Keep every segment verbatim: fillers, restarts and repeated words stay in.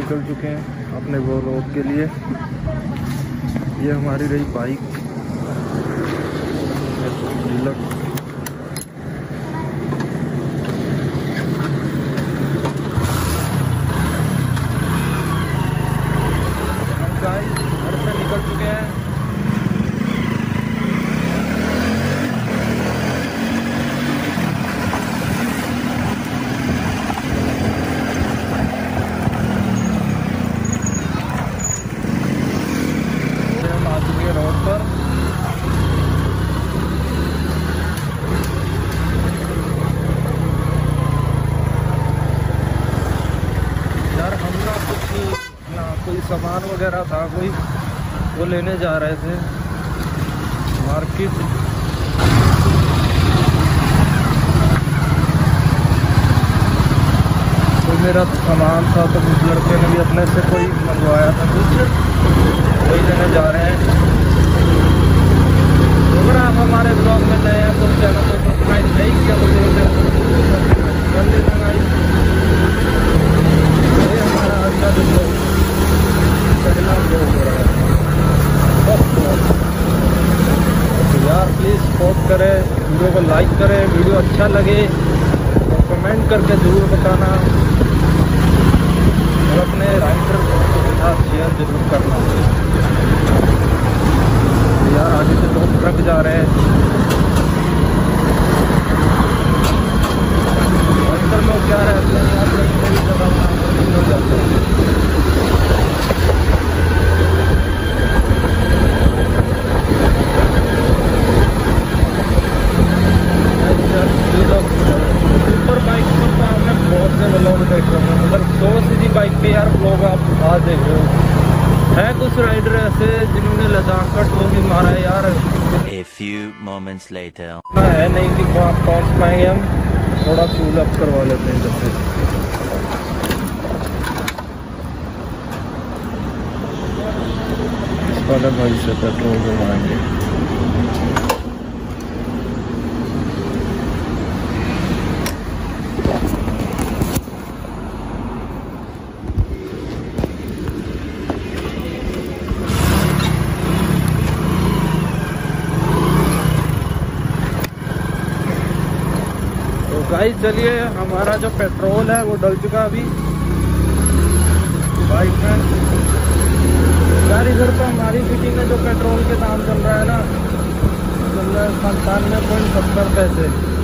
निकल चुके हैं अपने वो लोग के लिए। ये हमारी रही बाइक घर से निकल चुके हैं। हम आ चुके हैं रोड पर। यार हम ना कुछ ना कोई सामान वगैरह था कोई, वो लेने जा रहे थे मार्केट। तो मेरा सामान था तो कुछ लड़के ने भी अपने से कोई मंगवाया था कुछ, वही लेने जा रहे हैं। अगर आप हमारे ब्लॉग में नए हैं तो चैनल को सब्सक्राइब नहीं किया तो कर लेना गाइस। ये हमारा आज का जो पहला ब्लॉग हो रहा है। तो यार प्लीज़ सपोर्ट करें, वीडियो को लाइक करें, वीडियो अच्छा लगे तो कमेंट करके ज़रूर बताना और अपने राइडर के साथ शेयर जरूर करना। यार आगे से दो ट्रक जा रहे हैं। अंदर लोग क्या रहते हैं यार, मेरी जगह हो जाते हैं। सुपर बाइक पर तो आपने बहुत से व्लॉग देखे होंगे, मतलब सौ सीधी बाइक पे यार व्लॉग आप आज देख रहे हो। है कुछ राइडर ऐसे जिन्होंने लद्दाख का टूर भी मारा है यार। A few moments later. है नहीं कि वहाँ पहुँच पाएंगे हम, थोड़ा फ्यूल अप करवा लेते हैं जब से। इस वाले भाई से पेट्रोल भरवाएंगे। गाइस चलिए, हमारा जो पेट्रोल है वो डल चुका अभी बाइक में। यार इधर तो हमारी सिटी में जो पेट्रोल के दाम चल रहा है ना, चल रहा है संतानवे पॉइंट सत्तर पैसे।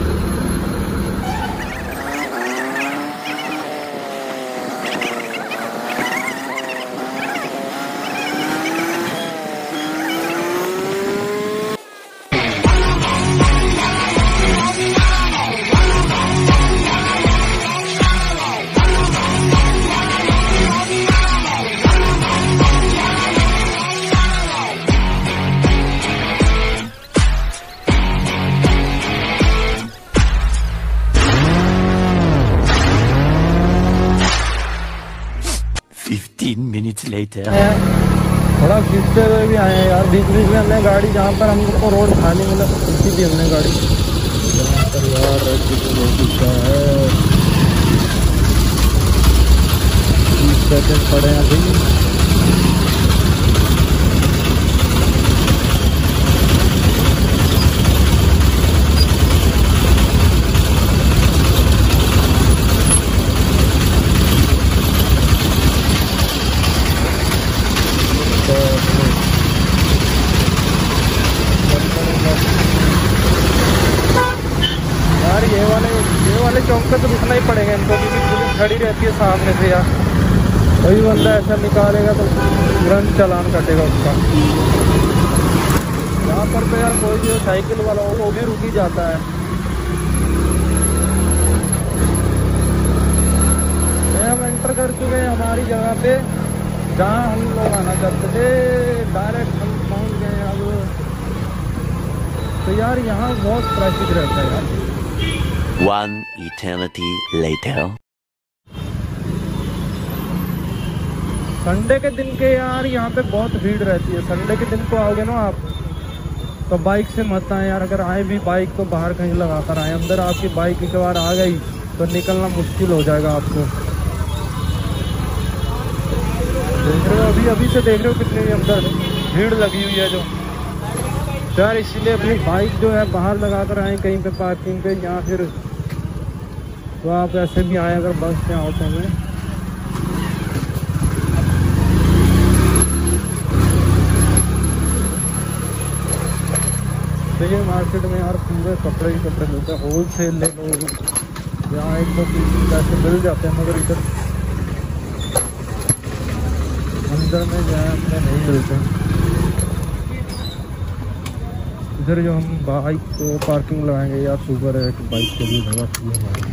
Fifteen minutes later. थोड़ा खींचते हुए भी आए हैं यार। बीच बीच में हमने गाड़ी, जहाँ पर हमको रोड खाली मिला उसी भी हमने गाड़ी जहाँ पर यार है बीस सेकेंड पड़े हैं अभी। यार ये वाले ये वाले चौक पे तो रुकना ही पड़ेगा इनको, क्योंकि पुलिस खड़ी रहती है सामने से। यार कोई बंदा ऐसा निकालेगा तो तुरंत चालान कटेगा उसका। यहाँ पर तो यार कोई भी साइकिल वाला हो वो भी रुक ही जाता है। हम एंटर कर चुके हैं हमारी जगह पे जहाँ हम लोग आना चाहते थे। डायरेक्ट हम पहुँच गए अब। तो यार यहाँ बहुत ट्रैफिक रहता है यार। One eternity later. संडे के दिन के यार यहाँ पे बहुत भीड़ रहती है। संडे के दिन को आओगे ना आप तो बाइक से मत आए यार। अगर आए भी बाइक तो बाहर कहीं लगा कर आए। अंदर आपकी बाइक एक बार आ गई तो निकलना मुश्किल हो जाएगा आपको। देख रहे हो, अभी अभी से देख रहे हो कितनी अंदर भीड़ लगी हुई है जो यार। इसीलिए अपनी बाइक जो है बाहर लगा कर आए कहीं पे पार्किंग पे, या फिर तो आप ऐसे भी आए अगर बस से आओ तो में। तो ये मार्केट में यार पूरे कपड़े ही कपड़े मिलते हैं, होल सेल ले लो, यहाँ एक दो पीस पैसे मिल जाते हैं, मगर इधर अंदर में जो है अपने नहीं मिलते। इधर जो हम बाइक को पार्किंग लगाएंगे यार, सुपर है कि बाइक के लिए जगह चाहिए हमारे।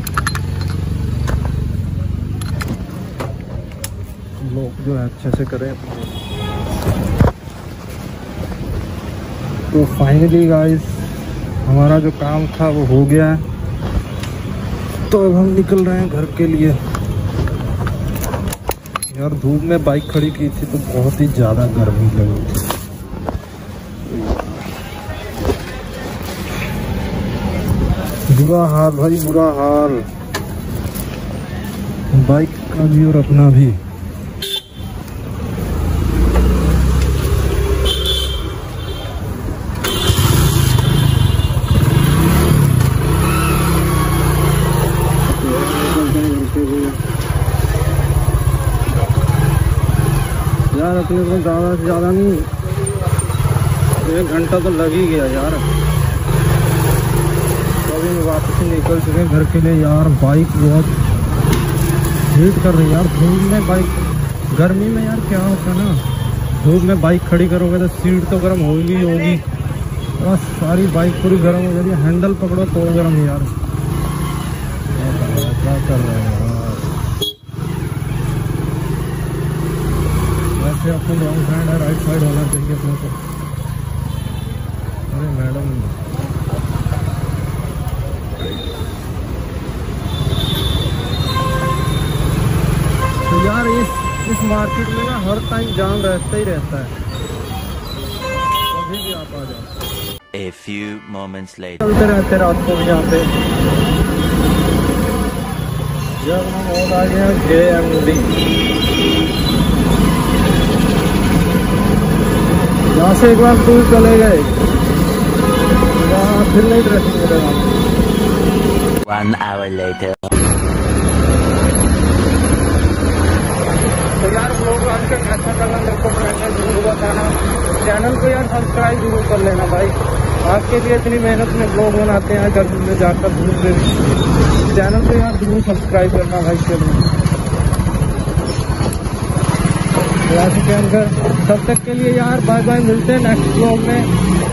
लोग जो है अच्छे से करें अपने। तो फाइनली गाइस हमारा जो काम था वो हो गया है, तो अब हम निकल रहे हैं घर के लिए। यार धूप में बाइक खड़ी की थी तो बहुत ही ज़्यादा गर्मी लगी थी। बुरा हाल भाई, बुरा हाल, बाइक का भी और अपना भी। यार अपने को ज़्यादा से ज़्यादा नहीं, एक घंटा तो लग ही गया यार। अभी मैं वापस ही निकल चुके हैं घर के लिए। यार बाइक बहुत हीट कर रही है यार धूप में। बाइक गर्मी में यार क्या होता है ना, धूप में बाइक खड़ी करोगे तो सीट तो गर्म होगी होगी, बस सारी बाइक पूरी गर्म हो जाती है। हैंडल पकड़ो तो गर्म यार। क्या कर रहे हैं यार, वैसे आपको लॉन्ग साइड है, राइट साइड होना चाहिए अपने को। अरे मैडम तो यार इस इस मार्केट में ना हर टाइम जाम रहता ही रहता है, कभी भी आप आ जाओ। A few moments later. चलते रहते रात को भी यहाँ पे। जब हम और आ गए जे एम डी, यहाँ से एक बार दूर चले गए, वहाँ फिर नहीं ड्रेसिंग मिलेगा। One hour later. तो यार लोग आज का कैसा करना मेरे को कमेंट जरूर बताना। चैनल को यार सब्सक्राइब जरूर कर लेना भाई, आपके लिए इतनी मेहनत में ब्लॉग बनाते हैं घर में जाकर दूर से। चैनल को यार जरूर सब्सक्राइब करना भाई। चलिए तब तक के लिए यार बाय बाय, मिलते हैं नेक्स्ट ब्लॉग में।